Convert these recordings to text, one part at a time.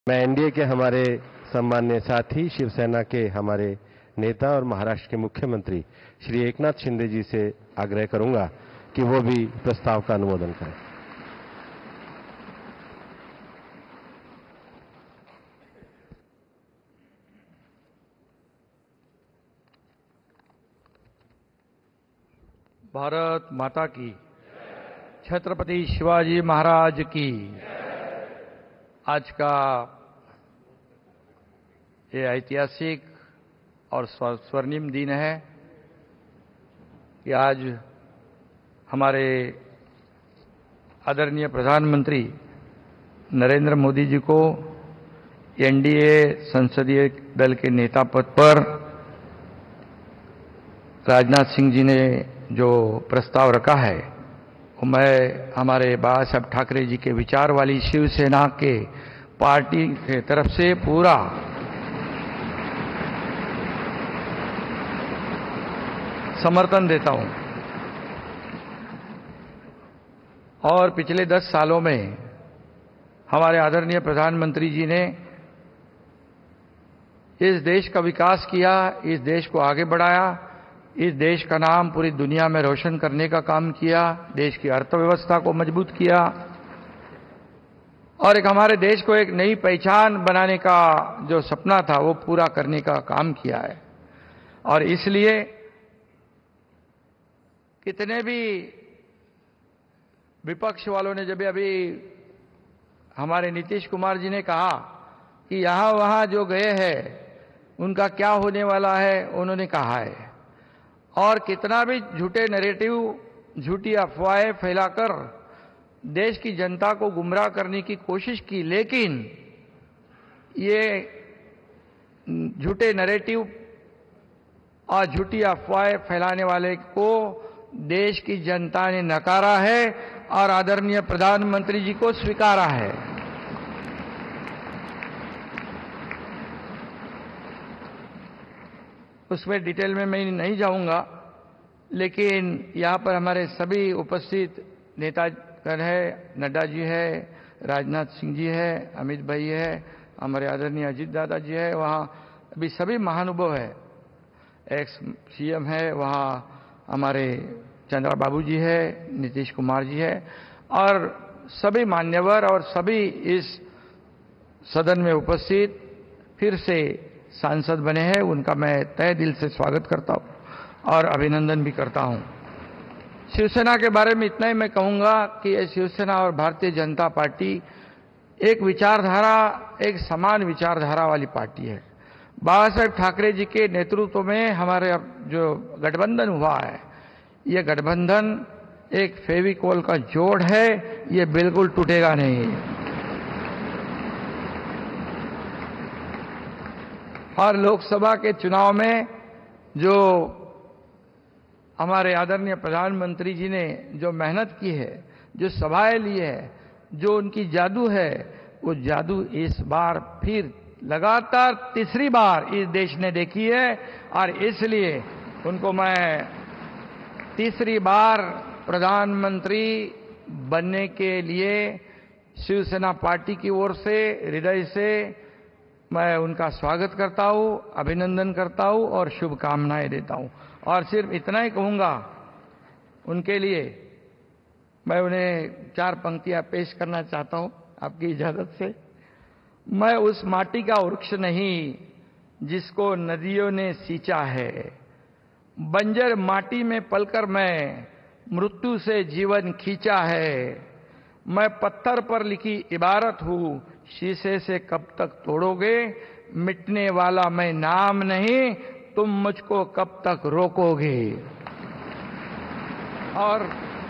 मैं एनडीए के हमारे सम्मान्य साथी शिवसेना के हमारे नेता और महाराष्ट्र के मुख्यमंत्री श्री एकनाथ शिंदे जी से आग्रह करूंगा कि वो भी प्रस्ताव का अनुमोदन करें। भारत माता की, छत्रपति शिवाजी महाराज की। आज का ये ऐतिहासिक और स्वर्णिम दिन है कि आज हमारे आदरणीय प्रधानमंत्री नरेंद्र मोदी जी को एनडीए संसदीय दल के नेता पद पर राजनाथ सिंह जी ने जो प्रस्ताव रखा है वो मैं हमारे बाला साहब ठाकरे जी के विचार वाली शिवसेना के पार्टी के तरफ से पूरा समर्थन देता हूं। और पिछले 10 सालों में हमारे आदरणीय प्रधानमंत्री जी ने इस देश का विकास किया, इस देश को आगे बढ़ाया, इस देश का नाम पूरी दुनिया में रोशन करने का काम किया, देश की अर्थव्यवस्था को मजबूत किया और एक हमारे देश को एक नई पहचान बनाने का जो सपना था वो पूरा करने का काम किया है। और इसलिए कितने भी विपक्ष वालों ने जब अभी हमारे नीतीश कुमार जी ने कहा कि यहां वहां जो गए हैं उनका क्या होने वाला है, उन्होंने कहा है। और कितना भी झूठे नैरेटिव, झूठी अफवाहें फैलाकर देश की जनता को गुमराह करने की कोशिश की, लेकिन ये झूठे नैरेटिव और झूठी अफवाहें फैलाने वाले को देश की जनता ने नकारा है और आदरणीय प्रधानमंत्री जी को स्वीकारा है। उसमें डिटेल में मैं नहीं जाऊंगा, लेकिन यहां पर हमारे सभी उपस्थित नेतागण है, नड्डा जी है, राजनाथ सिंह जी है, अमित भाई है, हमारे आदरणीय अजीत दादा जी है, वहां अभी सभी महानुभाव है, एक्स सीएम है, वहां हमारे चंद्रा बाबू जी है, नीतीश कुमार जी है और सभी मान्यवर और सभी इस सदन में उपस्थित फिर से सांसद बने हैं, उनका मैं तहे दिल से स्वागत करता हूं और अभिनंदन भी करता हूं। शिवसेना के बारे में इतना ही मैं कहूंगा कि ये शिवसेना और भारतीय जनता पार्टी एक विचारधारा, एक समान विचारधारा वाली पार्टी है। बाला साहब ठाकरे जी के नेतृत्व में हमारे जो गठबंधन हुआ है, ये गठबंधन एक फेविकोल का जोड़ है, ये बिल्कुल टूटेगा नहीं। और लोकसभा के चुनाव में जो हमारे आदरणीय प्रधानमंत्री जी ने जो मेहनत की है, जो सभाएं ली है, जो उनकी जादू है, वो जादू इस बार फिर लगातार तीसरी बार इस देश ने देखी है और इसलिए उनको मैं तीसरी बार प्रधानमंत्री बनने के लिए शिवसेना पार्टी की ओर से हृदय से मैं उनका स्वागत करता हूं, अभिनंदन करता हूं और शुभकामनाएं देता हूं। और सिर्फ इतना ही कहूंगा उनके लिए, मैं उन्हें 4 पंक्तियां पेश करना चाहता हूं आपकी इजाजत से। मैं उस माटी का वृक्ष नहीं जिसको नदियों ने सींचा है, बंजर माटी में पलकर मैं मृत्यु से जीवन खींचा है। मैं पत्थर पर लिखी इबारत हूं, शीशे से कब तक तोड़ोगे, मिटने वाला मैं नाम नहीं, तुम मुझको कब तक रोकोगे। और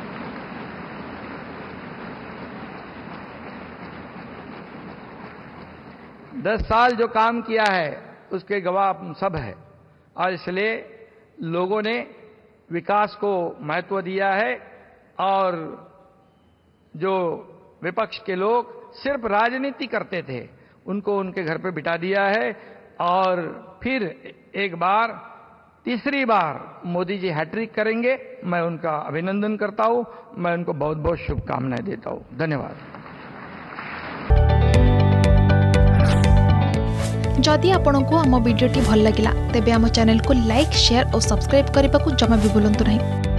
दस साल जो काम किया है उसके गवाह हम सब है और इसलिए लोगों ने विकास को महत्व दिया है और जो विपक्ष के लोग सिर्फ राजनीति करते थे उनको उनके घर पे बिठा दिया है और फिर एक बार तीसरी बार मोदी जी हैट्रिक करेंगे। मैं उनका अभिनंदन करता हूं, मैं उनको बहुत बहुत शुभकामनाएं देता हूं। धन्यवाद। जदि आपंक आम भिडी भल लगा तेब आम चैनल को लाइक शेयर और सब्सक्राइब करने को जमा भी भूलु नहीं।